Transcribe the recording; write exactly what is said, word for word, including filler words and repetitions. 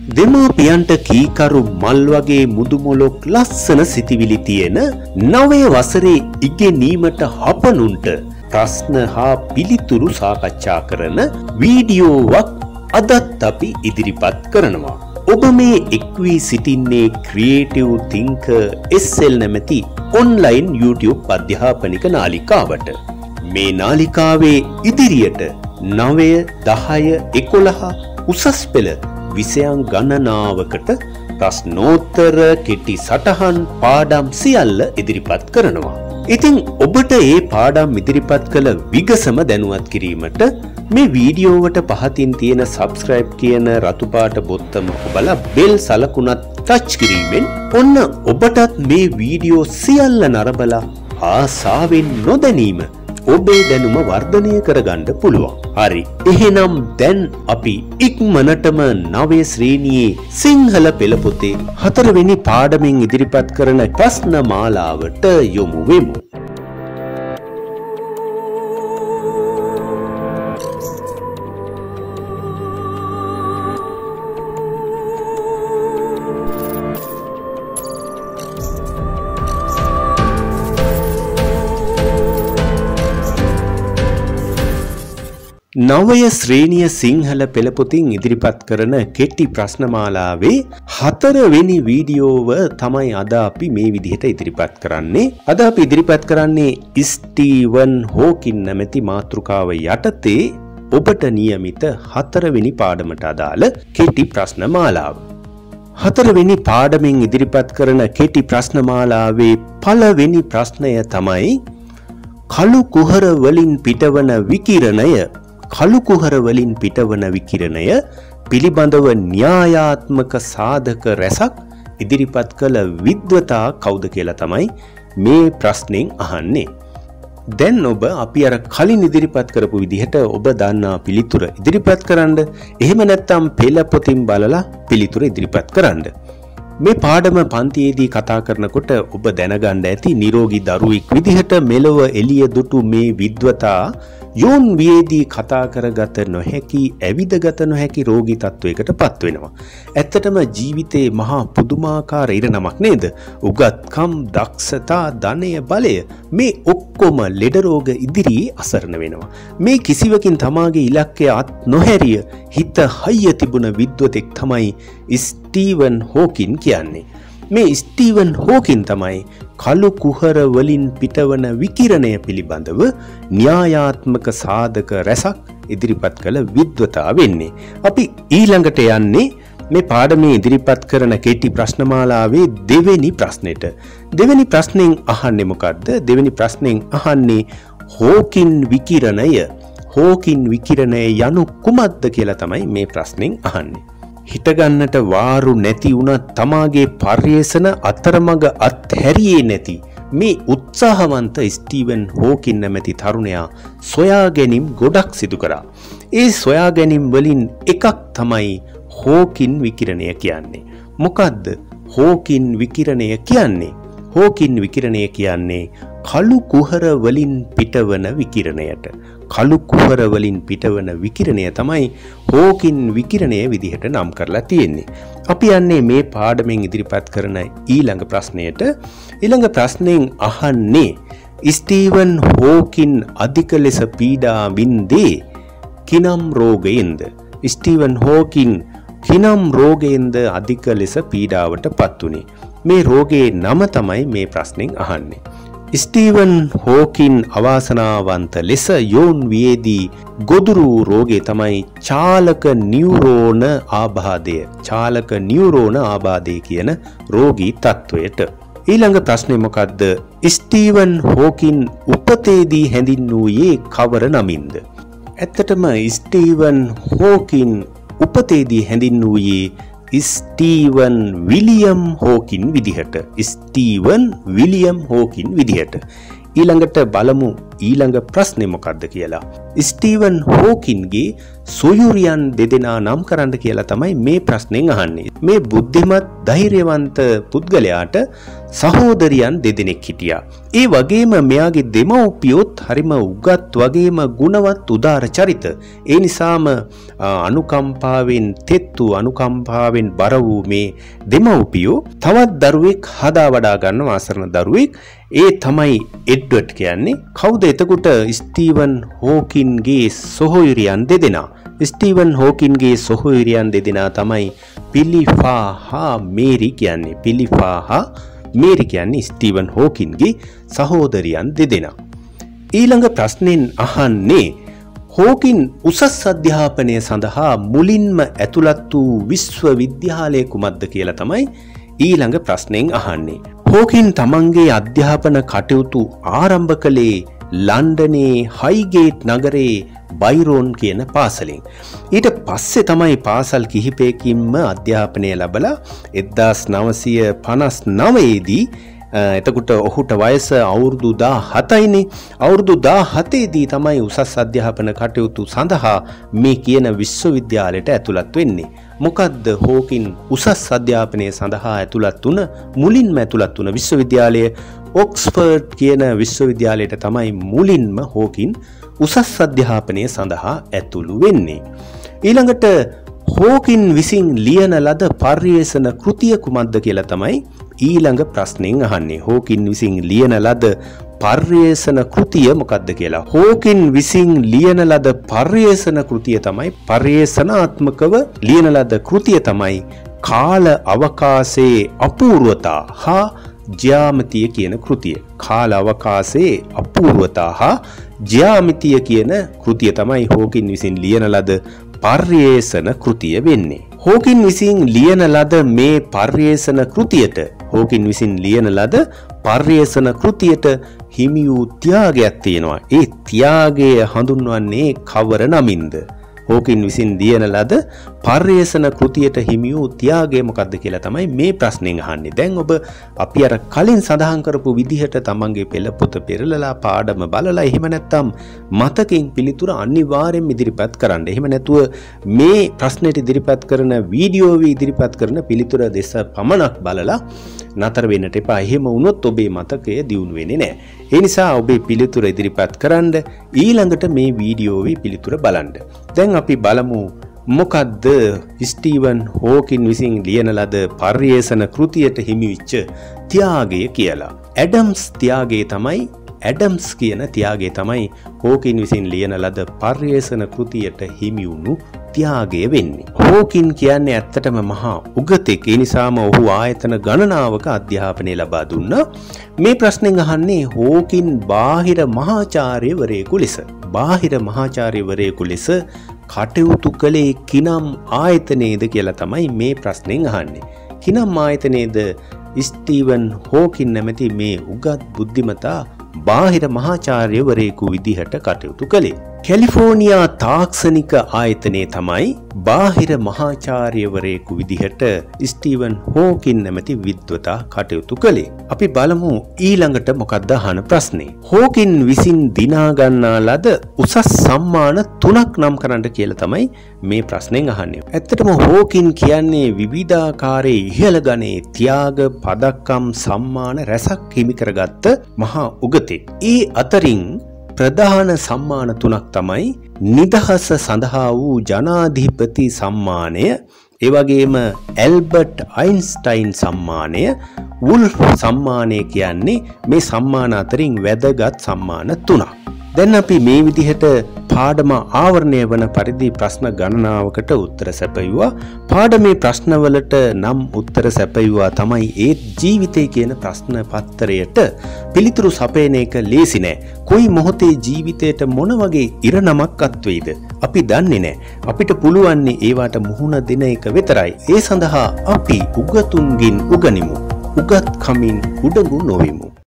දෙමාපියන්ට කීකරු මල් වගේ මුදුමොලොක් ලස්සන සිතිවිලි තියෙන නවය වසරේ ඉගෙනීමට හපනුන්ට ප්‍රශ්න හා පිළිතුරු සාකච්ඡා කරන වීඩියෝවක් අදත් අපි ඉදිරිපත් කරනවා. ඔබ මේ එක් වී සිටින්නේ ක්‍රියේටිව් තින්කර් එස් එල් නැමැති ඔන්ලයින් YouTube අධ්‍යාපනික නාලිකාවට. මේ නාලිකාවේ ඉදිරියට නවය දහය එකොළහ උසස් පෙළ විෂයන් ගණනාවකට ප්‍රශ්නෝත්තර කෙටි සටහන් පාඩම් සියල්ල ඉදිරිපත් කරනවා. ඉතින් ඔබට මේ පාඩම් ඉදිරිපත් කළ විගසම දැනුවත් කිරීමට මේ වීඩියෝවට පහතින් තියෙන subscribe කියන රතු පාට බොත්තම ඔබලා බෙල් සලකුණත් ටච් කිරීමෙන් ඔන්න ඔබටත් මේ වීඩියෝ සියල්ල නරඹලා ආසාවෙන් නොදැනීම ඔබේ දැනුම වර්ධනය කරගන්න පුළුවන්. හරි. එහෙනම් දැන් අපි ඉක්මනටම නවය ශ්‍රේණියේ සිංහල පෙළ පොතේ හතරවෙනි පාඩමෙන් ඉදිරිපත් කරන ප්‍රශ්න මාලාවට යොමු වෙමු. නවය ශ්‍රේණිය සිංහල පෙළ පොතින් ඉදිරිපත් කරන කෙටි ප්‍රශ්නමාලාවේ හතරවෙනි වීඩියෝව තමයි අද අපි මේ විදිහට ඉදිරිපත් කරන්නේ. අද අපි ඉදිරිපත් කරන්නේ ස්ටීවන් හොකින් නැමැති මාතෘකාව යටතේ ඔබට නියමිත හතරවෙනි පාඩමට අදාළ කෙටි ප්‍රශ්නමාලාව. හතරවෙනි පාඩමෙන් ඉදිරිපත් කරන කෙටි ප්‍රශ්නමාලාවේ පළවෙනි ප්‍රශ්නය තමයි කළු කුහර වලින් පිටවන විකිරණය කළු කුහර වලින් පිටවන විකිරණය පිළිබඳව න්‍යායාත්මක සාධක රැසක් ඉදිරිපත් කළ විද්වතා කවුද කියලා තමයි මේ ප්‍රශ්نين අහන්නේ. දැන් ඔබ අපි අර කලින් ඉදිරිපත් කරපු විදිහට ඔබ දන්නා පිළිතුර ඉදිරිපත් කරන්න. එහෙම නැත්නම් පෙළ පොතින් බලලා පිළිතුර ඉදිරිපත් කරන්න. මේ පාඩම පන්තියේදී කතා කරනකොට ඔබ දැනගන්න ඇති නිරෝගී දරුවෙක් විදිහට මෙලොව එළිය දුටු මේ විද්වතා යෝන් වියේදී කතා කරගත නොහැකි ඇවිදගත නොහැකි රෝගී තත්වයකට පත් වෙනවා. ඇත්තටම ජීවිතේ මහා පුදුමාකාර ඉරණමක් නේද? උගත්කම්, දක්ෂතා, ධනය, බලය මේ ඔක්කොම ලෙඩ රෝග ඉදිරියේ අසරණ වෙනවා. මේ කිසිවකින් තමාගේ ඉලක්කය අත් නොහැරිය හිත හයිය තිබුණ විද්වතෙක් තමයි ස්ටීවන් හොකින් කියන්නේ. මේ ස්ටීවන් හොකින් තමයි කළු කුහර වලින් පිටවන විකිරණය පිළිබඳව න්‍යායාත්මක සාධක රැසක් ඉදිරිපත් කළ විද්වතා වෙන්නේ. අපි ඊළඟට යන්නේ මේ පාඩමේ ඉදිරිපත් කරන කෙටි ප්‍රශ්නමාලාවේ දෙවෙනි ප්‍රශ්නෙට. දෙවෙනි ප්‍රශ්نين අහන්නේ මොකද්ද? දෙවෙනි ප්‍රශ්نين අහන්නේ හොකින් විකිරණය. හොකින් විකිරණය යනු කුමක්ද කියලා තමයි මේ ප්‍රශ්نين අහන්නේ. හිටගන්නට වාරු නැති වුණත් තමාගේ පර්යේෂණ අතරමඟ අත්හැරියේ නැති මේ උත්සාහවන්ත ස්ටීවන් හොකින් නැමැති තරුණයා සොයා ගැනීම් ගොඩක් සිදු කරා. ඒ සොයා ගැනීම් වලින් එකක් තමයි හොකින් විකිරණය කියන්නේ. මොකද්ද හොකින් විකිරණය කියන්නේ? හොකින් විකිරණය කියන්නේ කළු කුහර වලින් පිටවන විකිරණයට. කළු කුහර වලින් පිටවන විකිරණය තමයි හොකින් විකිරණය විදිහට නම් කරලා තියෙන්නේ. අපි යන්නේ මේ පාඩමෙන් ඉදිරිපත් කරන ඊළඟ ප්‍රශ්නයට. ඊළඟ ප්‍රශ්نين අහන්නේ ස්ටීවන් හොකින් අධික ලෙස පීඩා වින්දේ කිනම් රෝගයෙන්ද? ස්ටීවන් හොකින් කිනම් රෝගයෙන්ද අධික ලෙස පීඩාවට පත් වුනේ? මේ රෝගයේ නම තමයි මේ ප්‍රශ්نين අහන්නේ. ස්ටීවන් හොකින් අවාසනාවන්ත ලෙස යෝන් වියේදී ගොදුරු රෝගය තමයි චාලක නියුරෝන ආබාධය. චාලක නියුරෝන ආබාධය කියන රෝගී තත්වයට. ඊළඟ ප්‍රශ්නේ මොකද්ද? ස්ටීවන් හොකින් උපතේදී හැඳින්වුවේ කවර නමින්ද? ඇත්තටම ස්ටීවන් හොකින් උපතේදී හැඳින්වුවේ ස්ටීවන් විලියම් හොකින් විදිහට. ස්ටීවන් විලියම් හොකින් විදිහට. ඊළඟට බලමු ඊළඟ ප්‍රශ්නේ මොකක්ද කියලා. ස්ටීවන් හෝකින්ගේ සොයුරියන් දෙදෙනා නම් කරන්න කියලා තමයි මේ ප්‍රශ්නෙන් අහන්නේ. මේ බුද්ධිමත් ධෛර්යවන්ත පුද්ගලයාට සහෝදරියන් දෙදෙනෙක් හිටියා. ඒ වගේම මෙයාගේ දෙමව්පියොත් හරිම උගත් වගේම ගුණවත් උදාර චරිත. ඒ නිසාම අනුකම්පාවෙන් තෙත්තු අනුකම්පාවෙන් බර වූ මේ දෙමව්පියෝ තවත් දරුවෙක් හදා වඩා ගන්න ආසරණ දරුවෙක්. ඒ තමයි එඩ්වඩ් කියන්නේ. කවුද එතකොට ස්ටීවන් හෝකින්ගේ සොහොයුරියන් දෙදෙනා? ස්ටීවන් හෝකින්ගේ සොහොයුරියන් දෙදෙනා තමයි පිලිෆා හා මේරි කියන්නේ. පිලිෆා හා මේරි කියන්නේ ස්ටීවන් හෝකින්ගේ සහෝදරියන් දෙදෙනා. ඊළඟ ප්‍රශ්නෙන් අහන්නේ හෝකින් උසස් අධ්‍යාපනය සඳහා මුලින්ම ඇතුළත් වූ විශ්වවිද්‍යාලය කුමක්ද කියලා තමයි ඊළඟ ප්‍රශ්නෙන් අහන්නේ. හෝකින් තමන්ගේ අධ්‍යාපන කටයුතු ආරම්භ කළේ ලන්ඩනයේ හයිගේට් නගරේ බයිරෝන් කියන පාසලෙන්. ඊට පස්සේ තමයි පාසල් කිහිපයකින්ම අධ්‍යාපනය ලැබලා එක්දාස් නවසිය පනස් නවයේ දී එතකොට ඔහුට වයස අවුරුදු දාහතයිනේ. අවුරුදු දාහතේ දී තමයි උසස් අධ්‍යාපන කටයුතු සඳහා මේ කියන විශ්වවිද්‍යාලයට ඇතුළත් වෙන්නේ. මොකද්ද හෝකින් උසස් අධ්‍යාපනය සඳහා ඇතුළත් වුණ මුලින්ම ඇතුළත් වුණ විශ්වවිද්‍යාලය? ඔක්ස්ෆර්ඩ් කියන විශ්වවිද්‍යාලයට තමයි මුලින්ම හෝකින් උසස් අධ්‍යාපනය සඳහා ඇතුළු වෙන්නේ. ඊළඟට හෝකින් විසින් ලියන ලද පර්යේෂණ කෘතිය කුමක්ද කියලා තමයි ඊළඟ ප්‍රශ්නෙන් අහන්නේ. හෝකින් විසින් ලියන ලද පර්යේෂණ කෘතිය මොකක්ද කියලා. හෝකින් විසින් ලියන ලද පර්යේෂණ කෘතිය තමයි පර්යේෂණාත්මකව ලියන ලද කෘතිය තමයි කාල අවකාශයේ අපූර්වතා හා ජ්‍යාමිතිය කියන කෘතිය. කාල අවකාශයේ අපූර්වතා හා ජ්‍යාමිතිය කියන කෘතිය තමයි හෝකින් විසින් ලියන ලද පර්යේෂණ කෘතිය වෙන්නේ. හෝකින් විසින් ලියන ලද මේ පර්යේෂණ කෘතියට හෝකින් විසින් ලියන ලද පර්යේෂණ කෘතියට හිමි වූ ත්‍යාගයක් තියෙනවා. ඒ ත්‍යාගය හඳුන්වන්නේ කවර නමින්ද? හෝකින් විසින් ලියන ලද පර්යේෂණ කෘතියට හිමි වූ ත්‍යාගය මොකක්ද කියලා තමයි මේ ප්‍රශ්نين අහන්නේ. දැන් ඔබ අපි අර කලින් සඳහන් කරපු විදිහට තමන්ගේ පෙළ පොත පෙරලලා පාඩම බලලා එහෙම නැත්නම් මතකයෙන් පිළිතුර අනිවාර්යෙන් ඉදිරිපත් කරන්න. එහෙම නැතුව මේ ප්‍රශ්නෙට ඉදිරිපත් කරන වීඩියෝවේ ඉදිරිපත් කරන පිළිතුර දෙස පමණක් බලලා නතර වෙන්නට එපා. එහෙම වුණොත් ඔබේ මතකය දියුණු වෙන්නේ නැහැ. ඒ නිසා ඔබේ පිළිතුර ඉදිරිපත් කරන්න ඊළඟට මේ වීඩියෝවේ පිළිතුර බලන්න. දැන් අපි බලමු මොකද්ද ස්ටීවන් හෝකින් විසින් ලියන ලද පර්යේෂණ කෘතියට හිමිවෙච්ච ත්‍යාගය කියලා. ඇඩම්ස් ත්‍යාගය තමයි ඇඩම්ස් කියන ත්‍යාගය තමයි හෝකින් විසින් ලියන ලද පර්යේෂණ කෘතියට හිමි වුණු ත්‍යාගය වෙන්නේ. හෝකින් කියන්නේ ඇත්තටම මහා උගතෙක්. ඒ නිසාම ඔහු ආයතන ගණනාවක අධ්‍යාපනය ලබා දුන්නා. මේ ප්‍රශ්نين අහන්නේ හෝකින් බාහිර මහාචාර්යවරයෙකු ලෙස. බාහිර මහාචාර්යවරයෙකු ලෙස කටයුතු කළේ කිනම් ආයතනයේද කියලා තමයි මේ ප්‍රශ්نين අහන්නේ. කිනම් ආයතනයේද ස්ටීවන් හෝකින් නැමැති මේ උගත් බුද්ධිමතා බාහිර මහාචාර්යවරයෙකු විදිහට කටයුතු කළේ? කැලිෆෝනියා තාක්ෂණික ආයතනයේ තමයි බාහිර මහාචාර්යවරයෙකු විදිහට ස්ටීවන් හෝකින් නැමැති විද්වතා කටයුතු කළේ. අපි බලමු ඊළඟට මොකක්ද අහන ප්‍රශ්නේ. හෝකින් විසින් දිනා ගන්නා ලද උසස් සම්මාන තුනක් නම් කරන්න කියලා තමයි මේ ප්‍රශ්نين අහන්නේ. ඇත්තටම හෝකින් කියන්නේ විවිධාකාරයේ ඉහළ ගණයේ ත්‍යාග පදක්කම් සම්මාන රැසක් හිමි කරගත්ත මහා උගතෙක්. ඒ අතරින් ප්‍රධාන සම්මාන තුනක් තමයි නිදහස සඳහා වූ ජනාධිපති සම්මානය, ඒ වගේම ඇල්බර්ට් අයින්ස්ටයින් සම්මානය, වුල්ෆ් සම්මානය කියන්නේ මේ සම්මාන අතරින් වැදගත් සම්මාන තුනක්. දැන් අපි මේ විදිහට පාඩම ආවරණය වන පරිදි ප්‍රශ්න ගණනාවකට උත්තර සැපයුවා. පාඩමේ ප්‍රශ්නවලට නම් උත්තර සැපයුවා තමයි ඒ ජීවිතය කියන ප්‍රශ්න පත්තරයට පිළිතුරු සපයන එක ලේසි නෑ. කොයි මොහොතේ ජීවිතයට මොන වගේ ඉරණමක් අත්වෙයිද අපි දන්නේ නෑ. අපිට පුළුවන් ඒවට මුහුණ දෙන එක විතරයි. ඒ සඳහා අපි උගතුන්ගෙන් උගනිමු. උගත් කමින් උඩඟු නොවෙමු.